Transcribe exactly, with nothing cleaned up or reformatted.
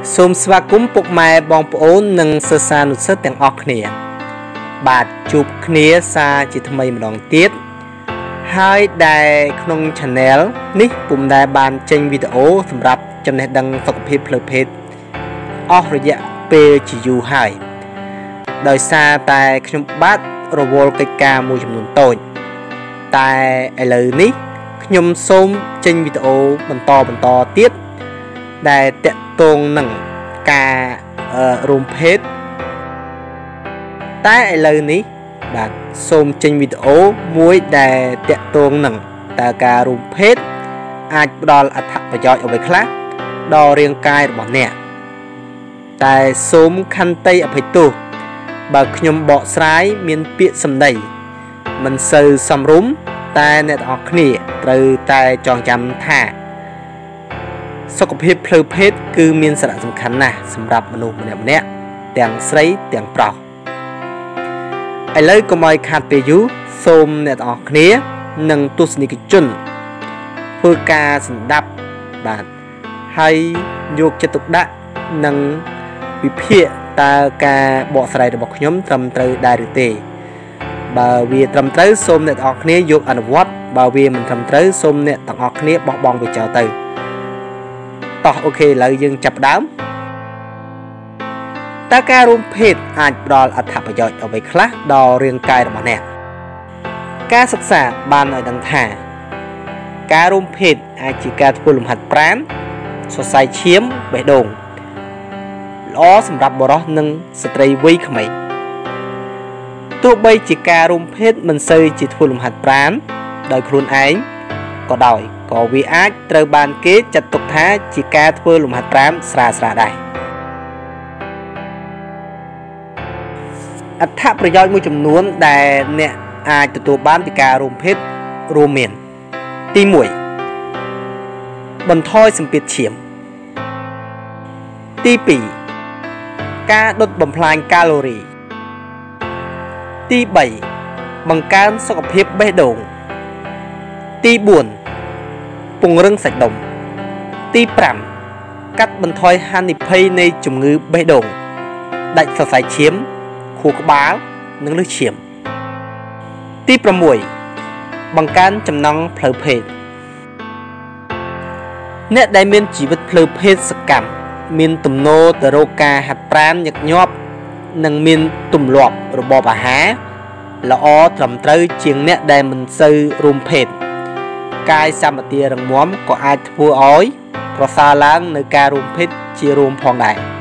សូមស្វាគមន៍ពុកម៉ែបងប្អូននិងសិស្សានុសិស្សទាំងអស់គ្នាបាទជួបគ្នាសារជាថ្មីម្ដងទៀតហើយដែលក្នុង channel នេះពុំដែលបានចេញវីដេអូសម្រាប់ចំណេះដឹងសុខភាពផ្លូវភេទអស់រយៈពេលជាយូរហើយដោយសារតែខ្ញុំបាទរវល់កិច្ចការមួយចំនួនតូចតែឥឡូវនេះខ្ញុំសូមចេញវីដេអូបន្តបន្តទៀតដែលតាក់ទងនឹងការរួមភេទតែឥឡូវនេះបាទសូមចេញវីដេអូមួយដែលតាក់ទងនឹងតើការរួមភេទអាចផ្ដល់អត្ថប្រយោជន៍អ្វីខ្លះដល់រាងកាយរបស់អ្នកតែសូមខន្តីអភ័យទោសបើខ្ញុំបកស្រាយមានពាក្យសម្ដីមិនសូវសមរម្យតែអ្នកទាំងអស់គ្នាត្រូវតែចងចាំថាសុខភាពផ្លូវភេទគឺមានសារៈសំខាន់ណាស់សម្រាប់មនុស្សម្នាក់ម្នាក់ទាំងស្រីទាំងប្រុសឥឡូវកុំឲ្យខាតពេលយូរសូមអ្នកទាំងអស់គ្នានិងទស្សនិកជនធ្វើការស្ដាប់បាទហើយយកចិត្តទុកដាក់និងវិភាគតើការបកស្រាយរបស់ខ្ញុំត្រឹមត្រូវដែរឬទេបើវាត្រឹមត្រូវសូមអ្នកទាំងអស់គ្នាយកអនុវត្តបើវាមិនត្រឹមត្រូវសូមអ្នកទាំងអស់គ្នាបោះបង់វាចោលទៅតោះអូខេឥឡូវយើងចាប់ផ្ដើមតើការរួមភេទអាចផ្ដល់អត្ថប្រយោជន៍អ្វីខ្លះដល់រាងកាយរបស់អ្នកការសិក្សាបានឲ្យដឹងថាការរួមភេទអាចជាការធ្វើលំហាត់ប្រាណសរសៃឈាមបេះដូងល្អសម្រាប់បុរសនិងស្ត្រីវ័យក្មេងទោះបីជាការរួមភេទមិនសូវជាធ្វើលំហាត់ប្រាណដោយខ្លួនឯងក៏ដោយក៏វាអាចត្រូវបានគេចាត់ទុកថាជាការធ្វើលំហាត់ប្រាណស្រាលស្រាលដែរអត្ថប្រយោជន៍មួយចំនួនដែលអ្នកអាចទទួលបានពីការរួមភេទរួមមានទីមួយបន្ថយសម្ពាធឈាមទីពីរការដុតបំផ្លាញកាឡូរីទីបីបង្កើនសុខភាពបេះដូងទីបួនពង្រឹងសាច់ដុំទីប្រាំកាត់បន្ថយហានិភ័យនៃជំងឺបេះដូងដាច់សរសៃឈាមខួរក្បាលនិងលើសឈាមទីប្រាំមួយបង្កើនចំណង់ផ្លូវភេទអ្នកដែលមានជីវិតផ្លូវភេទសកម្មមានទំនោរទៅរកការហាត់ប្រាណញឹកញាប់និងមានទម្លាប់របបអាហារល្អត្រឹមត្រូវជាងអ្នកដែលមិនសូវរួមភេទកាយសម្បទារឹងមាំក៏អាចធ្វើឲ្យប្រសើរឡើងនៅការរួមភេទជារួមផងដែរ